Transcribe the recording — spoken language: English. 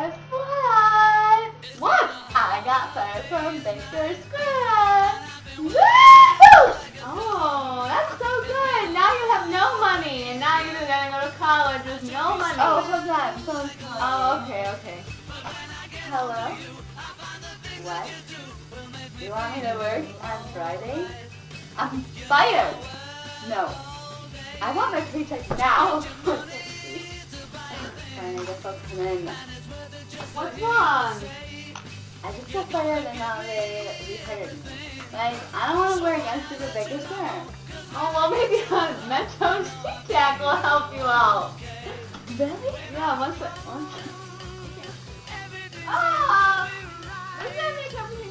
FYI, what? I got fired from Baker Square. Woo! Oh, that's so good. Now you have no money, and now you're gonna go to college with no money. Oh, hold on. Phone's calling. Oh, okay. Hello? What? You want me to work on Friday? I'm fired. No. I want my paycheck now. Fine, I guess I'll come in. What's wrong? I just got fired and now they rehired me. Like, I don't want to work against the biggest firm. Oh, well, maybe Metro's Tic-Tac will help you out. Really? Yeah, once. Ah! Doesn't that make everything